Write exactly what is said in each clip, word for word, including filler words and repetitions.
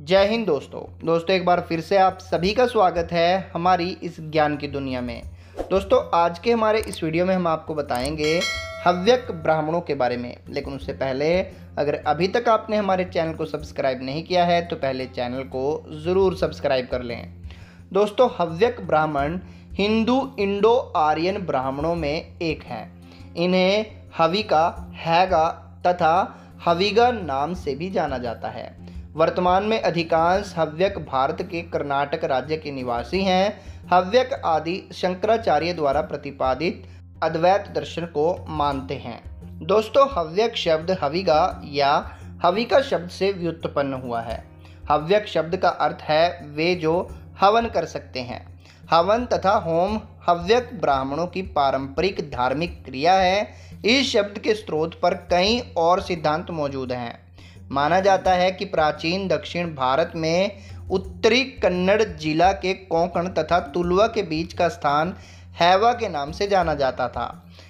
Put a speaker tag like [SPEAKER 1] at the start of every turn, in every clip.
[SPEAKER 1] जय हिंद दोस्तों दोस्तों एक बार फिर से आप सभी का स्वागत है हमारी इस ज्ञान की दुनिया में। दोस्तों आज के हमारे इस वीडियो में हम आपको बताएंगे हव्यक ब्राह्मणों के बारे में। लेकिन उससे पहले अगर अभी तक आपने हमारे चैनल को सब्सक्राइब नहीं किया है तो पहले चैनल को ज़रूर सब्सक्राइब कर लें। दोस्तों हव्यक ब्राह्मण हिंदू इंडो आर्यन ब्राह्मणों में एक हैं। इन्हें हविका, हैगा तथा हविगा नाम से भी जाना जाता है। वर्तमान में अधिकांश हव्यक भारत के कर्नाटक राज्य के निवासी हैं। हव्यक आदि शंकराचार्य द्वारा प्रतिपादित अद्वैत दर्शन को मानते हैं। दोस्तों हव्यक शब्द हविगा या हविका शब्द से व्युत्पन्न हुआ है। हव्यक शब्द का अर्थ है वे जो हवन कर सकते हैं। हवन तथा होम हव्यक ब्राह्मणों की पारंपरिक धार्मिक क्रिया है। इस शब्द के स्रोत पर कई और सिद्धांत मौजूद हैं। माना जाता है कि प्राचीन दक्षिण भारत में उत्तरी कन्नड़ जिला के कोंकण तथा तुलवा के बीच का स्थान हैवा के नाम से जाना जाता था।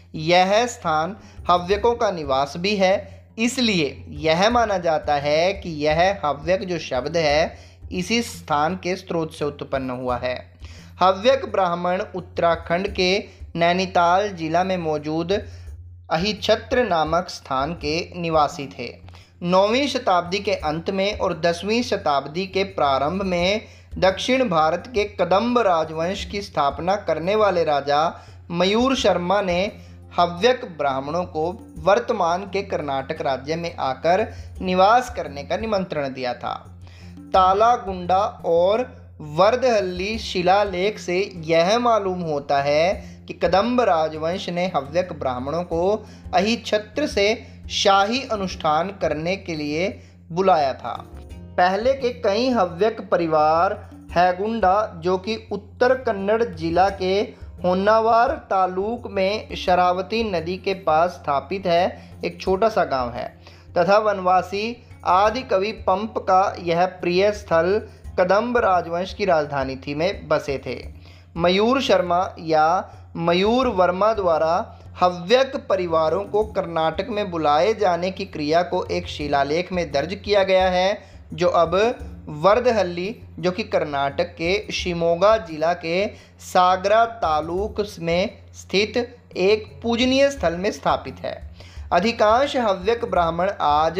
[SPEAKER 1] यह स्थान हव्यकों का निवास भी है, इसलिए यह माना जाता है कि यह हव्यक जो शब्द है इसी स्थान के स्रोत से उत्पन्न हुआ है। हव्यक ब्राह्मण उत्तराखंड के नैनीताल जिला में मौजूद अहिछत्र नामक स्थान के निवासी थे। नौवीं शताब्दी के अंत में और दसवीं शताब्दी के प्रारंभ में दक्षिण भारत के कदंब राजवंश की स्थापना करने वाले राजा मयूर शर्मा ने हव्यक ब्राह्मणों को वर्तमान के कर्नाटक राज्य में आकर निवास करने का निमंत्रण दिया था। तालागुंडा और वर्दहल्ली शिलालेख से यह मालूम होता है कि कदंब राजवंश ने हव्यक ब्राह्मणों को अहिछत्र से शाही अनुष्ठान करने के लिए बुलाया था। पहले के कई हव्यक परिवार हैगुंडा जो कि उत्तर कन्नड़ जिला के होन्नावर तालुक में शरावती नदी के पास स्थापित है, एक छोटा सा गांव है, तथा वनवासी आदि कवि पंप का यह प्रिय स्थल कदंब राजवंश की राजधानी थी में बसे थे। मयूर शर्मा या मयूर वर्मा द्वारा हव्यक परिवारों को कर्नाटक में बुलाए जाने की क्रिया को एक शिलालेख में दर्ज किया गया है, जो अब वर्दहल्ली जो कि कर्नाटक के शिमोगा जिला के सागरा तालुक में स्थित एक पूजनीय स्थल में स्थापित है। अधिकांश हव्यक ब्राह्मण आज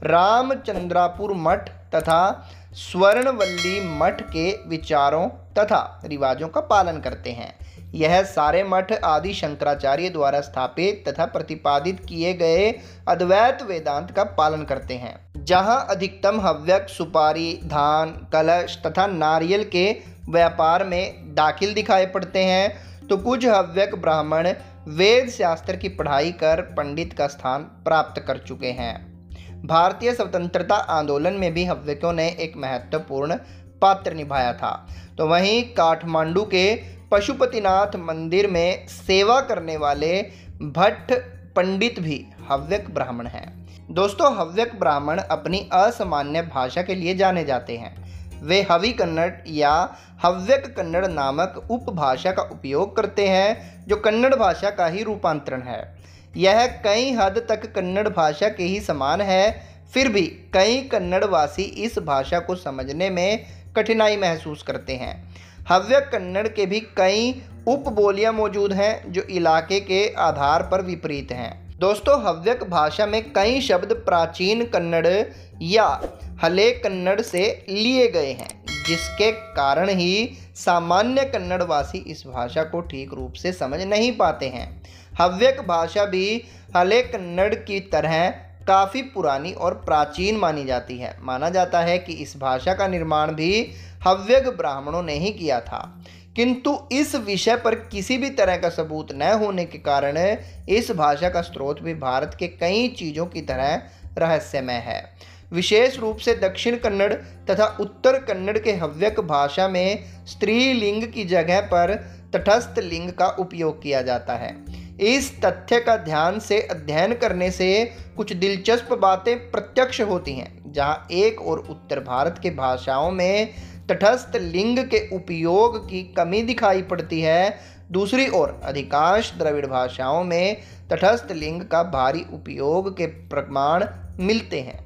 [SPEAKER 1] रामचंद्रापुर मठ तथा स्वर्णवल्ली मठ के विचारों तथा रिवाजों का पालन करते हैं। यह सारे मठ आदि शंकराचार्य द्वारा स्थापित तथा प्रतिपादित किए गए अद्वैत वेदांत का पालन करते हैं। जहां अधिकतम हव्यक सुपारी, धान, कलश तथा नारियल के व्यापार में दाखिल दिखाई पड़ते हैं, तो कुछ हव्यक ब्राह्मण वेद शास्त्र की पढ़ाई कर पंडित का स्थान प्राप्त कर चुके हैं। भारतीय स्वतंत्रता आंदोलन में भी हव्यकों ने एक महत्वपूर्ण पात्र निभाया था। तो वहीं काठमांडू के पशुपतिनाथ मंदिर में सेवा करने वाले भट्ट पंडित भी हव्यक ब्राह्मण हैं। दोस्तों हव्यक ब्राह्मण अपनी असामान्य भाषा के लिए जाने जाते हैं। वे हवि कन्नड़ या हव्यक कन्नड़ नामक उपभाषा का उपयोग करते हैं, जो कन्नड़ भाषा का ही रूपांतरण है। यह कई हद तक कन्नड़ भाषा के ही समान है, फिर भी कई कन्नड़वासी इस भाषा को समझने में कठिनाई महसूस करते हैं। हव्यक कन्नड़ के भी कई उपबोलियां मौजूद हैं जो इलाके के आधार पर विपरीत हैं। दोस्तों हव्यक भाषा में कई शब्द प्राचीन कन्नड़ या हले कन्नड़ से लिए गए हैं, जिसके कारण ही सामान्य कन्नड़वासी इस भाषा को ठीक रूप से समझ नहीं पाते हैं। हव्यक भाषा भी हले कन्नड़ की तरह काफ़ी पुरानी और प्राचीन मानी जाती है। माना जाता है कि इस भाषा का निर्माण भी हव्यक ब्राह्मणों ने ही किया था, किंतु इस विषय पर किसी भी तरह का सबूत न होने के कारण इस भाषा का स्रोत भी भारत के कई चीज़ों की तरह रहस्यमय है। विशेष रूप से दक्षिण कन्नड़ तथा उत्तर कन्नड़ के हव्यक भाषा में स्त्रीलिंग की जगह पर तटस्थ लिंग का उपयोग किया जाता है। इस तथ्य का ध्यान से अध्ययन करने से कुछ दिलचस्प बातें प्रत्यक्ष होती हैं। जहां एक और उत्तर भारत के भाषाओं में तटस्थ लिंग के उपयोग की कमी दिखाई पड़ती है, दूसरी ओर अधिकांश द्रविड़ भाषाओं में तटस्थ लिंग का भारी उपयोग के प्रमाण मिलते हैं।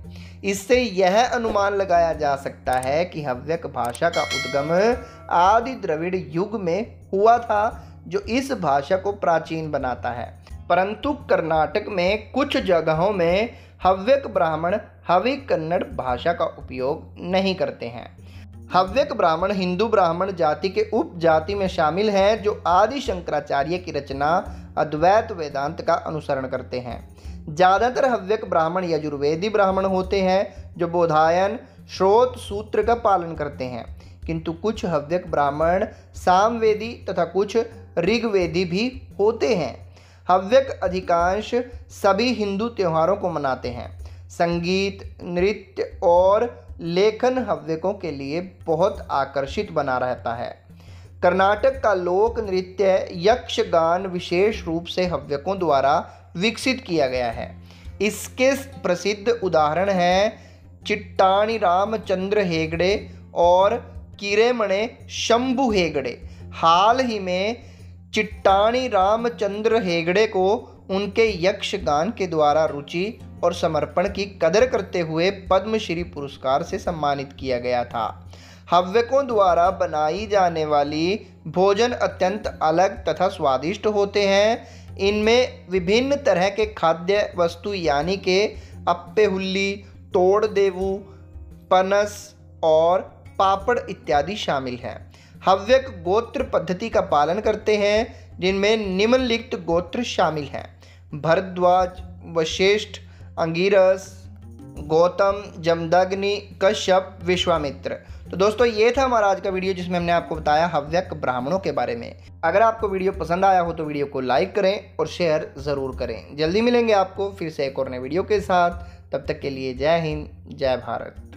[SPEAKER 1] इससे यह अनुमान लगाया जा सकता है कि हव्यक भाषा का उद्गम आदि द्रविड़ युग में हुआ था, जो इस भाषा को प्राचीन बनाता है। परंतु कर्नाटक में कुछ जगहों में हव्यक ब्राह्मण हवि कन्नड़ भाषा का उपयोग नहीं करते हैं। हव्यक ब्राह्मण हिंदू ब्राह्मण जाति के उपजाति में शामिल हैं, जो आदि शंकराचार्य की रचना अद्वैत वेदांत का अनुसरण करते हैं। ज़्यादातर हव्यक ब्राह्मण यजुर्वेदी ब्राह्मण होते हैं, जो बोधायन श्रोत सूत्र का पालन करते हैं, किंतु कुछ हव्यक ब्राह्मण सामवेदी तथा कुछ ऋग्वेदी भी होते हैं। हव्यक अधिकांश सभी हिंदू त्योहारों को मनाते हैं। संगीत, नृत्य और लेखन हव्यकों के लिए बहुत आकर्षित बना रहता है। कर्नाटक का लोक नृत्य यक्षगान विशेष रूप से हव्यकों द्वारा विकसित किया गया है। इसके प्रसिद्ध उदाहरण हैं चिट्टाणी रामचंद्र हेगड़े और किरेमणे शंभु हेगड़े। हाल ही में चिट्टाणी रामचंद्र हेगड़े को उनके यक्षगान के द्वारा रुचि और समर्पण की कदर करते हुए पद्मश्री पुरस्कार से सम्मानित किया गया था। हव्यकों द्वारा बनाई जाने वाली भोजन अत्यंत अलग तथा स्वादिष्ट होते हैं। इनमें विभिन्न तरह के खाद्य वस्तु यानी के अप्पे हुल्ली, तोड़ देवू, पनस और पापड़ इत्यादि शामिल हैं। हव्यक गोत्र पद्धति का पालन करते हैं, जिनमें निम्नलिखित गोत्र शामिल हैं: भरद्वाज, वशिष्ठ, अंगिरस, गौतम, जमदग्नि, कश्यप, विश्वामित्र। तो दोस्तों ये था हमारा आज का वीडियो, जिसमें हमने आपको बताया हव्यक ब्राह्मणों के बारे में। अगर आपको वीडियो पसंद आया हो तो वीडियो को लाइक करें और शेयर ज़रूर करें। जल्दी मिलेंगे आपको फिर से एक और नए वीडियो के साथ। तब तक के लिए जय हिंद, जय भारत।